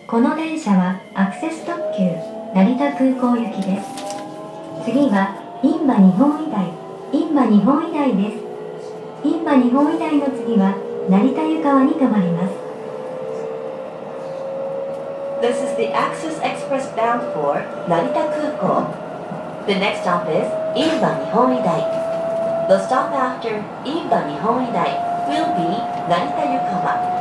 この電車はアクセス特急成田空港行きです。次は印旛日本医大です。印旛日本医大の次は成田湯川に停まります。 This is the Access Express bound for Narita Kuko. The next stop is Inba Nihon Idai. The stop after Inba Nihon Idai will be Narita Yukawa.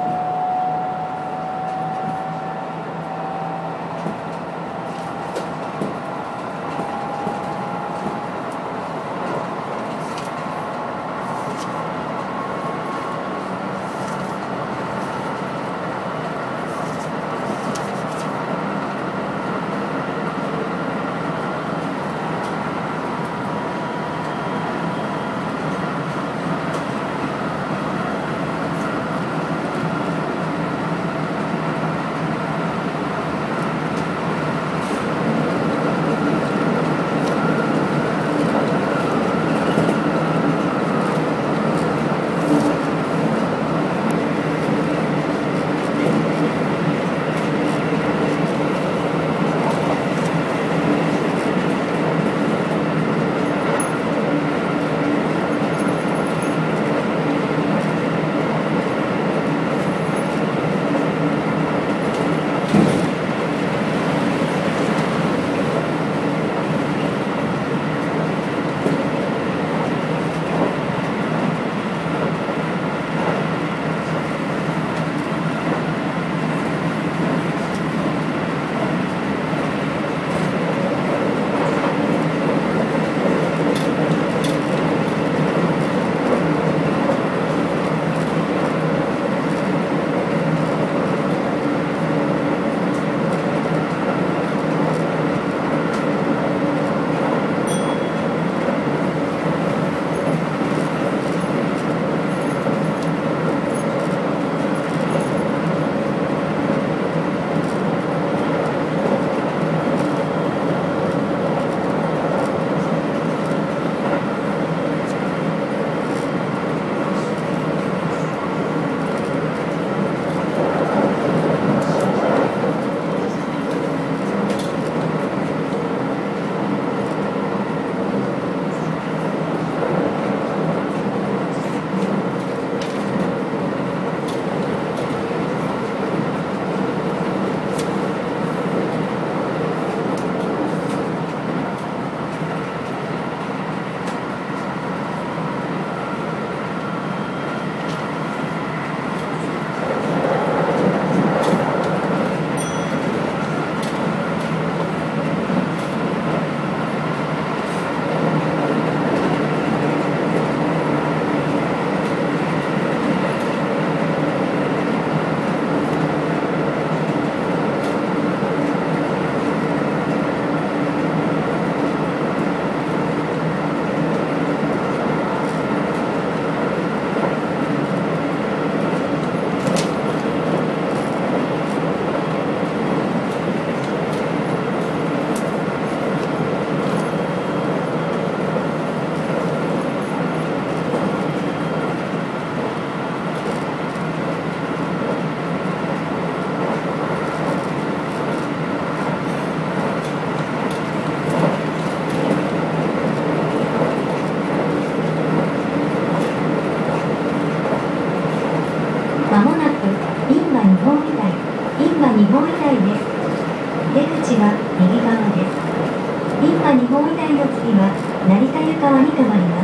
日本医大です。出口は右側です。印旛日本医大の次は成田湯川に停まります。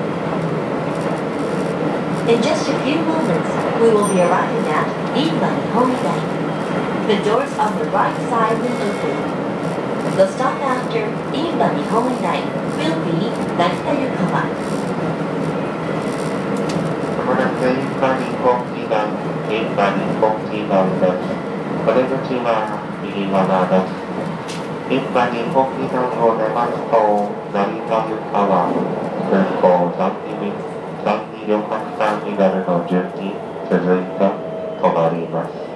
In just a few moments, we will be arriving at Inba Nihon Idai. The doors on the right side will open. The stop after Inba Nihon Idai will be Narita Yukawa. まもなく印旛日本医大です。お出口は右側です。印旛日本医大を出ますと、成田湯川、空港第2旅客ターミナルの順に続いて止まります。